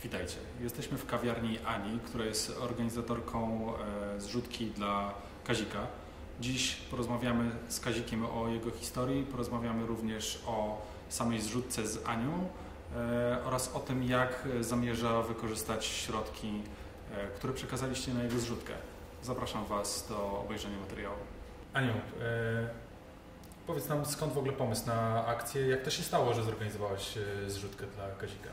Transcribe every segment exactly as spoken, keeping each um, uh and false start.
Witajcie. Jesteśmy w kawiarni Ani, która jest organizatorką zrzutki dla Kazika. Dziś porozmawiamy z Kazikiem o jego historii, porozmawiamy również o samej zrzutce z Anią oraz o tym, jak zamierza wykorzystać środki, które przekazaliście na jego zrzutkę. Zapraszam Was do obejrzenia materiału. Aniu, e, powiedz nam, skąd w ogóle pomysł na akcję? Jak to się stało, że zorganizowałaś zrzutkę dla Kazika?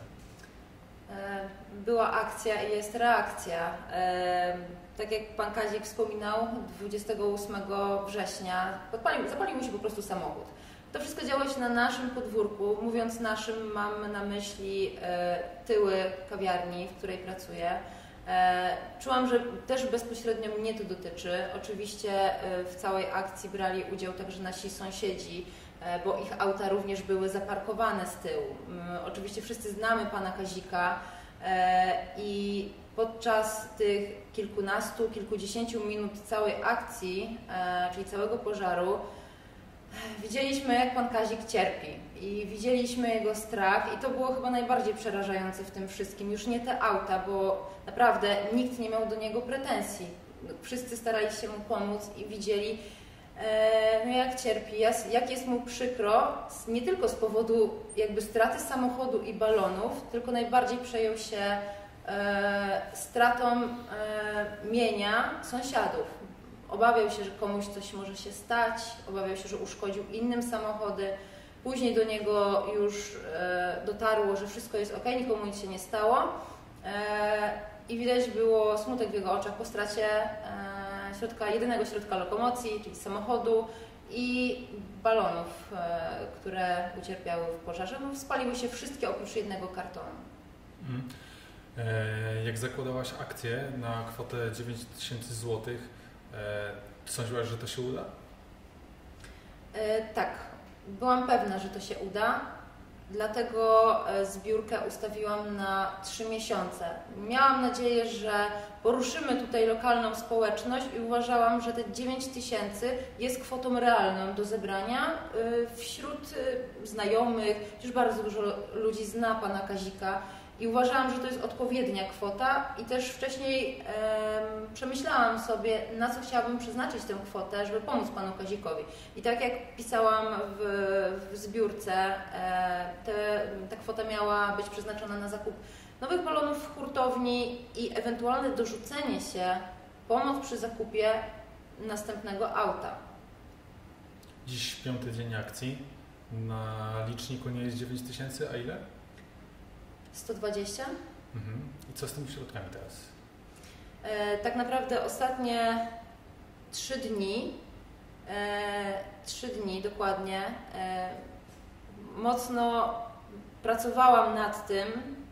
Była akcja i jest reakcja. Tak jak Pan Kazik wspominał, dwudziestego ósmego września podpalił, zapalił mu się po prostu samochód. To wszystko działo się na naszym podwórku. Mówiąc naszym, mam na myśli tyły kawiarni, w której pracuję. Czułam, że też bezpośrednio mnie to dotyczy. Oczywiście w całej akcji brali udział także nasi sąsiedzi, bo ich auta również były zaparkowane z tyłu. Oczywiście wszyscy znamy Pana Kazika i podczas tych kilkunastu, kilkudziesięciu minut całej akcji, czyli całego pożaru, widzieliśmy, jak Pan Kazik cierpi i widzieliśmy jego strach i to było chyba najbardziej przerażające w tym wszystkim. Już nie te auta, bo naprawdę nikt nie miał do niego pretensji. Wszyscy starali się mu pomóc i widzieli, no jak cierpi, jak jest mu przykro, nie tylko z powodu jakby straty samochodu i balonów, tylko najbardziej przejął się stratą mienia sąsiadów. Obawiał się, że komuś coś może się stać, obawiał się, że uszkodził innym samochody. Później do niego już dotarło, że wszystko jest ok, nikomu nic się nie stało. I widać było smutek w jego oczach po stracie środka, jedynego środka lokomocji, czyli samochodu i balonów, które ucierpiały w pożarze. No, spaliły się wszystkie oprócz jednego kartonu. Hmm. E, jak zakładałaś akcję na kwotę dziewięć tysięcy złotych, e, sądziłaś, że to się uda? E, tak, byłam pewna, że to się uda. Dlatego zbiórkę ustawiłam na trzy miesiące. Miałam nadzieję, że poruszymy tutaj lokalną społeczność i uważałam, że te dziewięć tysięcy jest kwotą realną do zebrania wśród znajomych. Już bardzo dużo ludzi zna Pana Kazika i uważałam, że to jest odpowiednia kwota i też wcześniej e, przemyślałam sobie, na co chciałabym przeznaczyć tę kwotę, żeby pomóc Panu Kazikowi. I tak jak pisałam w, w zbiórce, e, te, ta kwota miała być przeznaczona na zakup nowych balonów w hurtowni i ewentualne dorzucenie się, pomoc przy zakupie następnego auta. Dziś piąty dzień akcji. Na liczniku nie jest dziewięć tysięcy, a ile? sto dwadzieścia. Mhm. I co z tymi środkami teraz? E, tak naprawdę ostatnie trzy dni, e, trzy dni dokładnie, e, mocno pracowałam nad tym,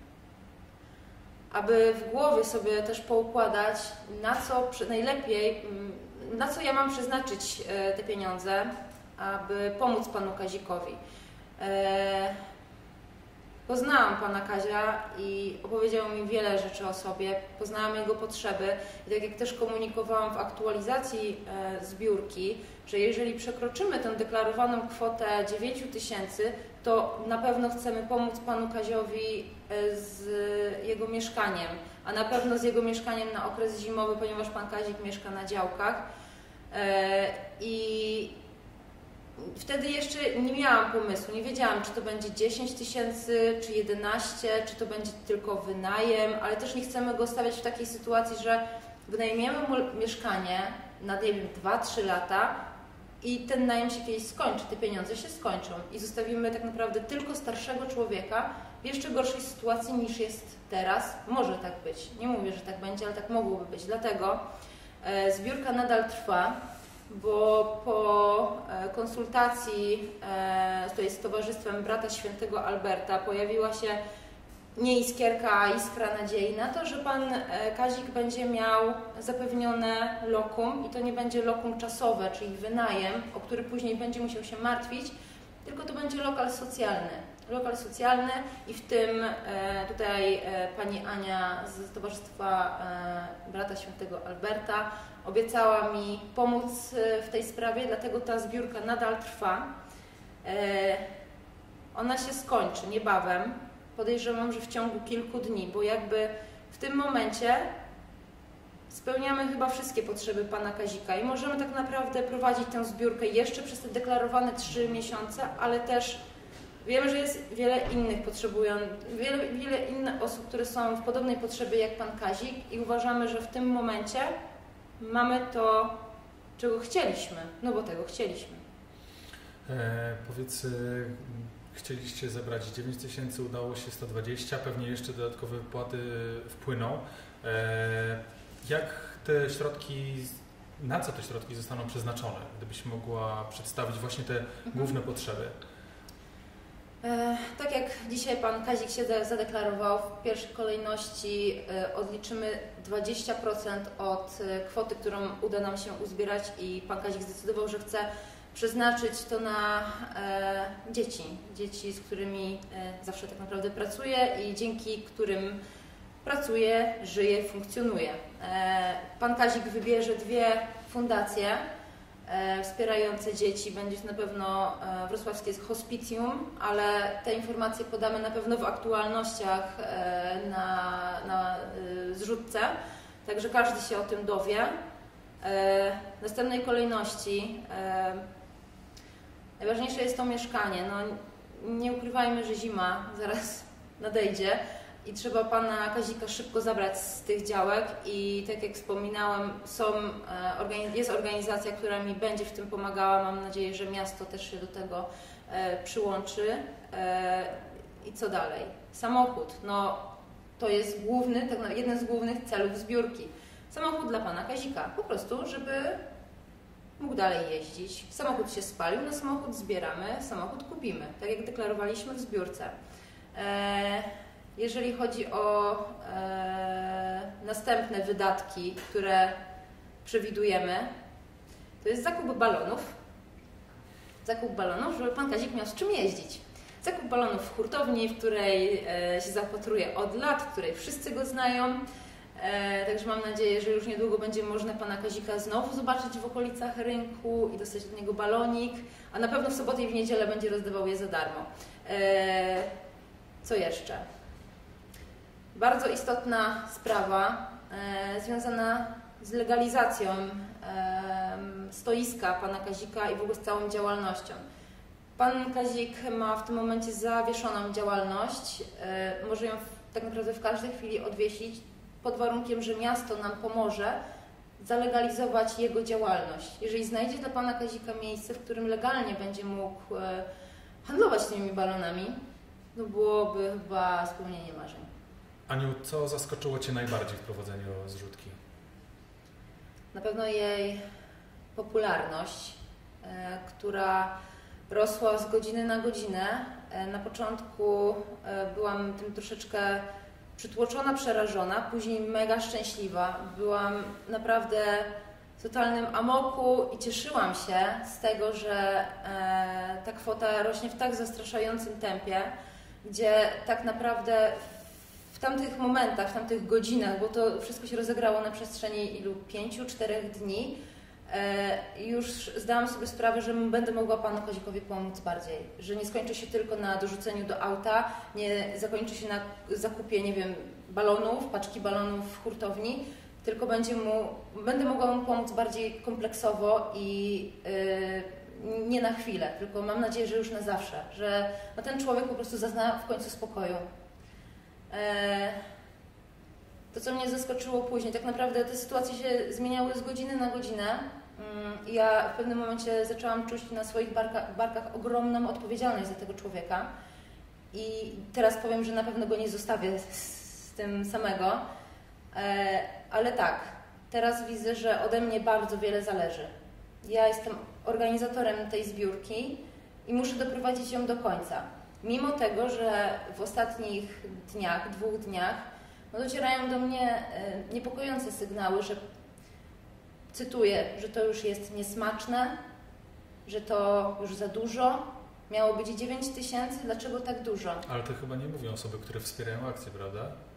aby w głowie sobie też poukładać, na co najlepiej, na co ja mam przeznaczyć te pieniądze, aby pomóc Panu Kazikowi. E, Poznałam Pana Kazia i opowiedział mi wiele rzeczy o sobie, poznałam jego potrzeby i tak jak też komunikowałam w aktualizacji e, zbiórki, że jeżeli przekroczymy tę deklarowaną kwotę dziewięć tysięcy, to na pewno chcemy pomóc Panu Kaziowi e, z jego mieszkaniem, a na pewno z jego mieszkaniem na okres zimowy, ponieważ Pan Kazik mieszka na działkach e, i wtedy jeszcze nie miałam pomysłu, nie wiedziałam, czy to będzie dziesięć tysięcy, czy jedenaście, czy to będzie tylko wynajem, ale też nie chcemy go stawiać w takiej sytuacji, że wynajmiemy mu mieszkanie na, nie wiem, dwa trzy lata i ten najem się kiedyś skończy, te pieniądze się skończą i zostawimy tak naprawdę tylko starszego człowieka w jeszcze gorszej sytuacji niż jest teraz. Może tak być, nie mówię, że tak będzie, ale tak mogłoby być, dlatego e, zbiórka nadal trwa. Bo po konsultacji tutaj z Towarzystwem Brata Świętego Alberta pojawiła się nie iskierka, a iskra nadziei na to, że Pan Kazik będzie miał zapewnione lokum i to nie będzie lokum czasowe, czyli wynajem, o który później będzie musiał się martwić, tylko to będzie lokal socjalny. Lokal socjalny i w tym tutaj Pani Ania z Towarzystwa Brata Świętego Alberta obiecała mi pomóc w tej sprawie, dlatego ta zbiórka nadal trwa. Ona się skończy niebawem. podejrzewam, że w ciągu kilku dni, bo jakby w tym momencie spełniamy chyba wszystkie potrzeby pana Kazika i możemy tak naprawdę prowadzić tę zbiórkę jeszcze przez te deklarowane trzy miesiące, ale też wiemy, że jest wiele innych potrzebujących, wiele, wiele innych osób, które są w podobnej potrzebie jak pan Kazik i uważamy, że w tym momencie mamy to, czego chcieliśmy, no bo tego chcieliśmy. E, powiedz, e, chcieliście zebrać dziewięć tysięcy, udało się sto dwadzieścia, pewnie jeszcze dodatkowe wypłaty wpłyną. E, jak te środki, na co te środki zostaną przeznaczone? Gdybyś mogła przedstawić właśnie te mhm. główne potrzeby. E, tak jak dzisiaj pan Kazik się zadeklarował, w pierwszej kolejności e, odliczymy dwadzieścia procent od e, kwoty, którą uda nam się uzbierać i pan Kazik zdecydował, że chce przeznaczyć to na e, dzieci, dzieci, z którymi e, zawsze tak naprawdę pracuje i dzięki którym pracuje, żyje, funkcjonuje. E, pan Kazik wybierze dwie fundacje e, wspierające dzieci. Będzie to na pewno e, wrocławskie hospicjum, ale te informacje podamy na pewno w aktualnościach e, na, na e, zrzutce, także każdy się o tym dowie. E, w następnej kolejności e, najważniejsze jest to mieszkanie. No, nie ukrywajmy, że zima zaraz nadejdzie i trzeba pana Kazika szybko zabrać z tych działek i tak jak wspominałam, są, jest organizacja, która mi będzie w tym pomagała. Mam nadzieję, że miasto też się do tego przyłączy. I co dalej? Samochód. No, to jest główny, tak jeden z głównych celów zbiórki. Samochód dla pana Kazika. Po prostu, żeby mógł dalej jeździć. Samochód się spalił, na samochód zbieramy, samochód kupimy, tak jak deklarowaliśmy w zbiórce. Jeżeli chodzi o e, następne wydatki, które przewidujemy, to jest zakup balonów. Zakup balonów, żeby pan Kazik miał z czym jeździć. Zakup balonów w hurtowni, w której e, się zapatruje od lat, w której wszyscy go znają. E, także mam nadzieję, że już niedługo będzie można pana Kazika znowu zobaczyć w okolicach rynku i dostać od niego balonik, a na pewno w sobotę i w niedzielę będzie rozdawał je za darmo. E, co jeszcze? Bardzo istotna sprawa e, związana z legalizacją e, stoiska pana Kazika i w ogóle z całą działalnością. Pan Kazik ma w tym momencie zawieszoną działalność, e, może ją w, tak naprawdę w każdej chwili odwiesić, pod warunkiem, że miasto nam pomoże zalegalizować jego działalność. Jeżeli znajdzie dla pana Kazika miejsce, w którym legalnie będzie mógł e, handlować tymi balonami, no byłoby chyba spełnienie marzeń. Aniu, co zaskoczyło cię najbardziej w prowadzeniu zrzutki? Na pewno jej popularność, e, która rosła z godziny na godzinę. E, na początku e, byłam tym troszeczkę przytłoczona, przerażona, później mega szczęśliwa. Byłam naprawdę w totalnym amoku i cieszyłam się z tego, że e, ta kwota rośnie w tak zastraszającym tempie, gdzie tak naprawdę w tamtych momentach, w tamtych godzinach, bo to wszystko się rozegrało na przestrzeni ilu? Pięciu, czterech dni, e, już zdałam sobie sprawę, że będę mogła panu Kazikowi pomóc bardziej, że nie skończy się tylko na dorzuceniu do auta, nie zakończy się na zakupie, nie wiem, balonów, paczki balonów w hurtowni, tylko będzie mu, będę mogła mu pomóc bardziej kompleksowo i e, nie na chwilę, tylko mam nadzieję, że już na zawsze, że no, ten człowiek po prostu zazna w końcu spokoju. To, co mnie zaskoczyło później, tak naprawdę te sytuacje się zmieniały z godziny na godzinę i ja w pewnym momencie zaczęłam czuć na swoich barkach, barkach ogromną odpowiedzialność za tego człowieka i teraz powiem, że na pewno go nie zostawię z tym samego, ale tak, teraz widzę, że ode mnie bardzo wiele zależy. Ja jestem organizatorem tej zbiórki i muszę doprowadzić ją do końca. Mimo tego, że w ostatnich dniach, dwóch dniach, no docierają do mnie niepokojące sygnały, że, cytuję, że to już jest niesmaczne, że to już za dużo. Miało być dziewięć tysięcy, dlaczego tak dużo? Ale to chyba nie mówią osoby, które wspierają akcję, prawda?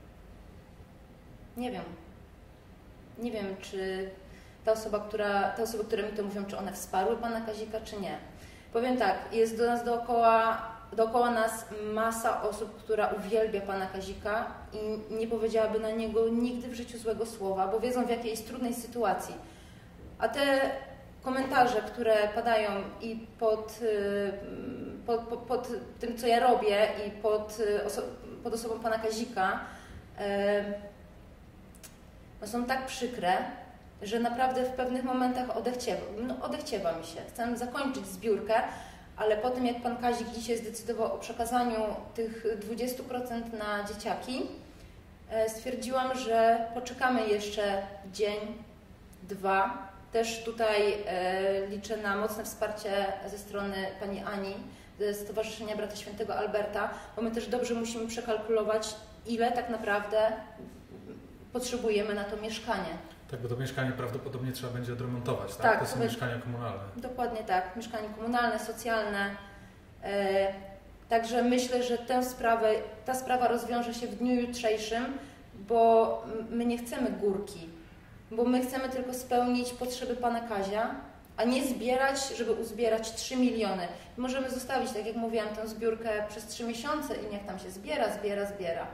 Nie wiem. Nie wiem, czy ta osoba, która, te osoby, które mi to mówią, czy one wsparły pana Kazika, czy nie. Powiem tak, jest do nas dookoła dookoła nas masa osób, która uwielbia pana Kazika i nie powiedziałaby na niego nigdy w życiu złego słowa, bo wiedzą, w jakiej jest trudnej sytuacji. A te komentarze, które padają i pod, pod, pod, pod tym, co ja robię, i pod, oso pod osobą pana Kazika, no są tak przykre, że naprawdę w pewnych momentach odechciewa, no odechciewa mi się. Chcę zakończyć zbiórkę, ale po tym, jak pan Kazik dzisiaj zdecydował o przekazaniu tych dwudziestu procent na dzieciaki, stwierdziłam, że poczekamy jeszcze dzień, dwa. Też tutaj liczę na mocne wsparcie ze strony pani Ani, ze Stowarzyszenia Brata Świętego Alberta, bo my też dobrze musimy przekalkulować, ile tak naprawdę potrzebujemy na to mieszkanie. Tak, bo to mieszkanie prawdopodobnie trzeba będzie odremontować, tak? Tak, to są to mieszkania komunalne. Dokładnie tak, mieszkanie komunalne, socjalne. E, także myślę, że tę sprawę, ta sprawa rozwiąże się w dniu jutrzejszym, bo my nie chcemy górki, bo my chcemy tylko spełnić potrzeby pana Kazia, a nie zbierać, żeby uzbierać trzy miliony. Możemy zostawić, tak jak mówiłam, tę zbiórkę przez trzy miesiące i niech tam się zbiera, zbiera, zbiera.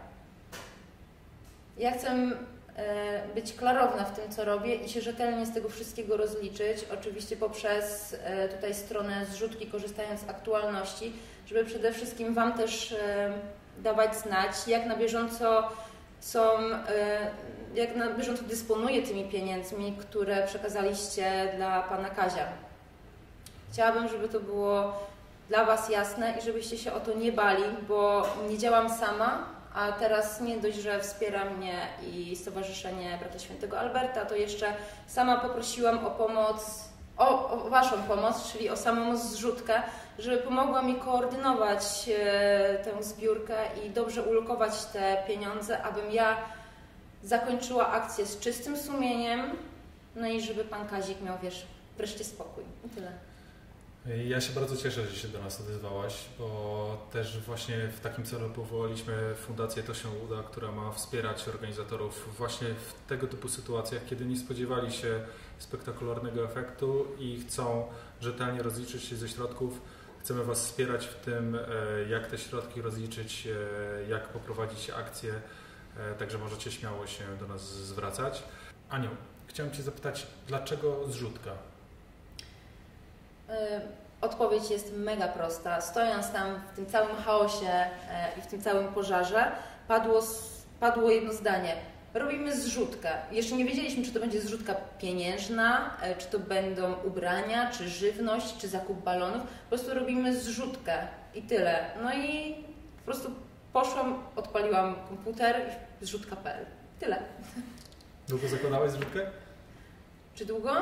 Ja chcę być klarowna w tym, co robię i się rzetelnie z tego wszystkiego rozliczyć, oczywiście poprzez tutaj stronę zrzutki, korzystając z aktualności, żeby przede wszystkim wam też dawać znać, jak na bieżąco są, jak na bieżąco dysponuję tymi pieniędzmi, które przekazaliście dla pana Kazia. Chciałabym, żeby to było dla was jasne i żebyście się o to nie bali, bo nie działam sama, a teraz nie dość, że wspiera mnie i Stowarzyszenie Brata Świętego Alberta, to jeszcze sama poprosiłam o pomoc, o, o waszą pomoc, czyli o samą zrzutkę, żeby pomogła mi koordynować e, tę zbiórkę i dobrze ulokować te pieniądze, abym ja zakończyła akcję z czystym sumieniem, no i żeby pan Kazik miał, wiesz, wreszcie spokój. I tyle. Ja się bardzo cieszę, że się do nas odezwałaś, bo też właśnie w takim celu powołaliśmy Fundację To się uda, która ma wspierać organizatorów właśnie w tego typu sytuacjach, kiedy nie spodziewali się spektakularnego efektu i chcą rzetelnie rozliczyć się ze środków. Chcemy was wspierać w tym, jak te środki rozliczyć, jak poprowadzić akcję, także możecie śmiało się do nas zwracać. Aniu, chciałem cię zapytać, dlaczego zrzutka? Odpowiedź jest mega prosta. Stojąc tam w tym całym chaosie i w tym całym pożarze, padło, padło jedno zdanie. Robimy zrzutkę. Jeszcze nie wiedzieliśmy, czy to będzie zrzutka pieniężna, czy to będą ubrania, czy żywność, czy zakup balonów. Po prostu robimy zrzutkę i tyle. No i po prostu poszłam, odpaliłam komputer i zrzutka kropka p l. Tyle. Długo zakładałaś zrzutkę? Czy długo?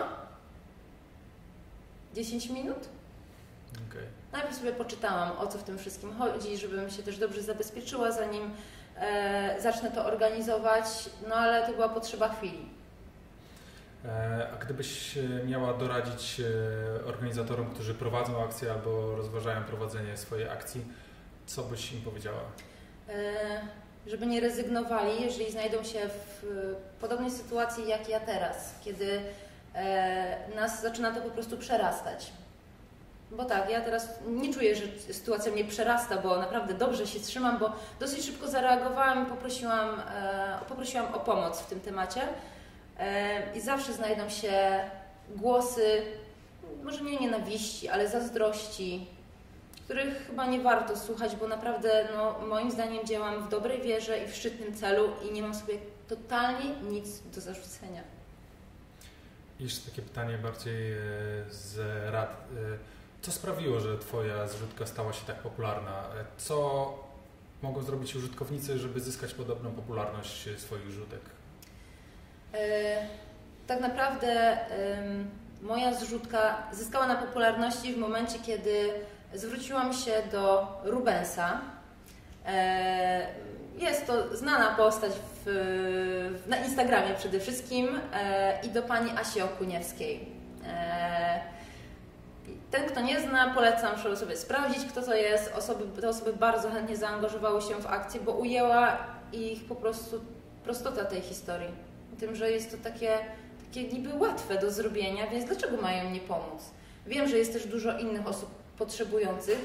dziesięć minut? Okay. Najpierw sobie poczytałam, o co w tym wszystkim chodzi, żebym się też dobrze zabezpieczyła, zanim e, zacznę to organizować, no ale to była potrzeba chwili. E, a gdybyś miała doradzić organizatorom, którzy prowadzą akcję albo rozważają prowadzenie swojej akcji, co byś im powiedziała? E, żeby nie rezygnowali, jeżeli znajdą się w podobnej sytuacji jak ja teraz, kiedy nas zaczyna to po prostu przerastać. Bo tak, ja teraz nie czuję, że sytuacja mnie przerasta, bo naprawdę dobrze się trzymam, bo dosyć szybko zareagowałam i poprosiłam, poprosiłam o pomoc w tym temacie. I zawsze znajdą się głosy, może nie nienawiści, ale zazdrości, których chyba nie warto słuchać, bo naprawdę no, moim zdaniem działam w dobrej wierze i w szczytnym celu i nie mam sobie totalnie nic do zarzucenia. Jeszcze takie pytanie bardziej z rad. Co sprawiło, że Twoja zrzutka stała się tak popularna? Co mogą zrobić użytkownicy, żeby zyskać podobną popularność swoich zrzutek? E, tak naprawdę e, moja zrzutka zyskała na popularności w momencie, kiedy zwróciłam się do Rubensa. E, Jest to znana postać w, na Instagramie przede wszystkim e, i do pani Asi Okuniewskiej. E, ten, kto nie zna, polecam, żeby sobie sprawdzić, kto to jest. Osoby, te osoby bardzo chętnie zaangażowały się w akcję, bo ujęła ich po prostu prostota tej historii. Tym, że jest to takie, takie niby łatwe do zrobienia, więc dlaczego mają nie pomóc? Wiem, że jest też dużo innych osób potrzebujących,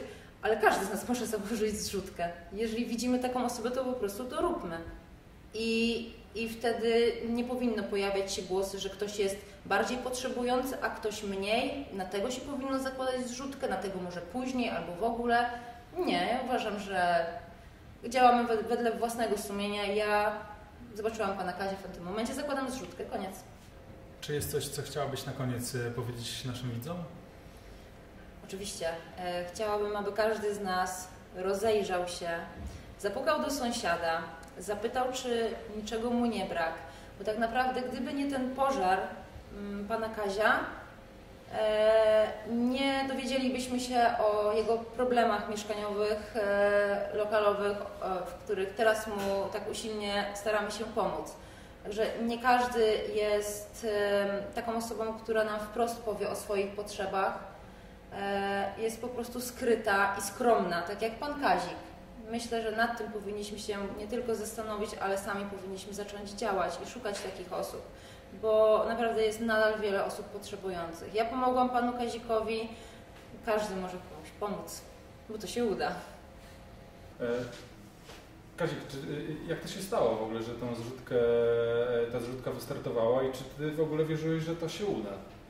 ale każdy z nas może założyć zrzutkę. Jeżeli widzimy taką osobę, to po prostu to róbmy. I, i wtedy nie powinno pojawiać się głosy, że ktoś jest bardziej potrzebujący, a ktoś mniej. Na tego się powinno zakładać zrzutkę, na tego może później albo w ogóle. Nie, ja uważam, że działamy wedle własnego sumienia. Ja zobaczyłam pana Kazia w tym momencie, zakładam zrzutkę, koniec. Czy jest coś, co chciałabyś na koniec powiedzieć naszym widzom? Oczywiście. E, chciałabym, aby każdy z nas rozejrzał się, zapukał do sąsiada, zapytał, czy niczego mu nie brak. Bo tak naprawdę, gdyby nie ten pożar m, pana Kazia, e, nie dowiedzielibyśmy się o jego problemach mieszkaniowych, e, lokalowych, e, w których teraz mu tak usilnie staramy się pomóc. Także nie każdy jest e, taką osobą, która nam wprost powie o swoich potrzebach. Jest po prostu skryta i skromna, tak jak pan Kazik. Myślę, że nad tym powinniśmy się nie tylko zastanowić, ale sami powinniśmy zacząć działać i szukać takich osób, bo naprawdę jest nadal wiele osób potrzebujących. Ja pomogłam panu Kazikowi, każdy może komuś pomóc, bo to się uda. E, Kazik, czy, jak to się stało w ogóle, że tą zrzutkę, ta zrzutka wystartowała i czy ty w ogóle wierzyłeś, że to się uda?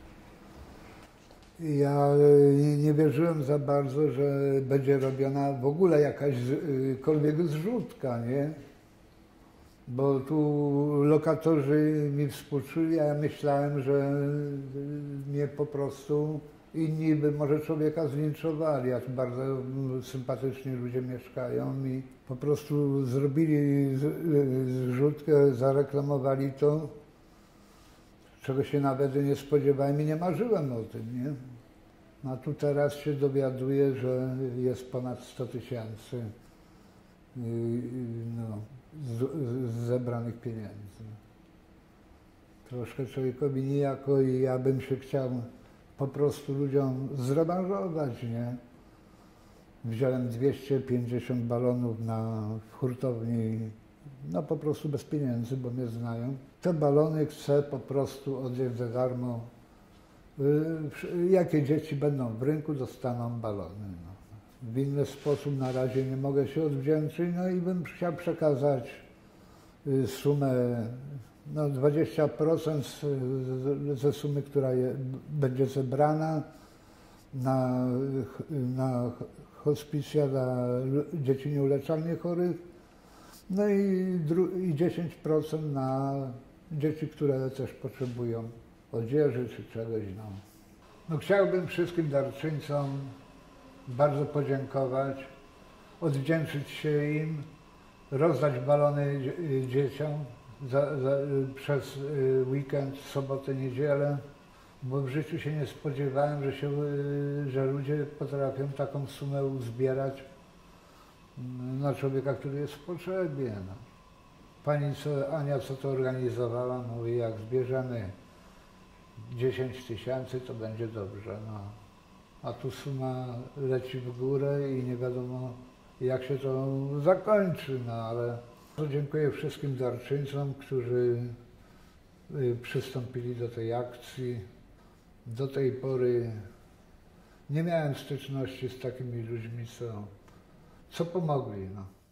Ja nie wierzyłem za bardzo, że będzie robiona w ogóle jakaśkolwiek zrzutka, nie? Bo tu lokatorzy mi współczuli, a ja myślałem, że mnie po prostu inni by może człowieka zlinczowali, a tu bardzo sympatycznie ludzie mieszkają i po prostu zrobili zrzutkę, zareklamowali to, czego się nawet nie spodziewałem i nie marzyłem o tym, nie? A tu teraz się dowiaduję, że jest ponad sto tysięcy no, z, z zebranych pieniędzy. Troszkę człowiekowi niejako i ja bym się chciał po prostu ludziom zrewanżować, nie? Wziąłem dwieście pięćdziesiąt balonów na w hurtowni, no po prostu bez pieniędzy, bo mnie znają. Te balony chcę po prostu odjąć za darmo. Jakie dzieci będą w rynku, dostaną balony. No. W inny sposób na razie nie mogę się odwdzięczyć, no i bym chciał przekazać sumę, no dwadzieścia procent ze sumy, która je, będzie zebrana na, na hospicja dla dzieci nieuleczalnie chorych, no i, i dziesięć procent na dzieci, które też potrzebują odzieży czy czegoś. No. No, chciałbym wszystkim darczyńcom bardzo podziękować, odwdzięczyć się im, rozdać balony dzieciom za, za, przez weekend, sobotę, niedzielę, bo w życiu się nie spodziewałem, że, się, że ludzie potrafią taką sumę uzbierać na człowieka, który jest w potrzebie. No. Pani co, Ania, co to organizowała, mówi, jak zbierzemy dziesięć tysięcy, to będzie dobrze. No. A tu suma leci w górę i nie wiadomo, jak się to zakończy, no ale dziękuję wszystkim darczyńcom, którzy przystąpili do tej akcji. Do tej pory nie miałem styczności z takimi ludźmi, co, co pomogli. No.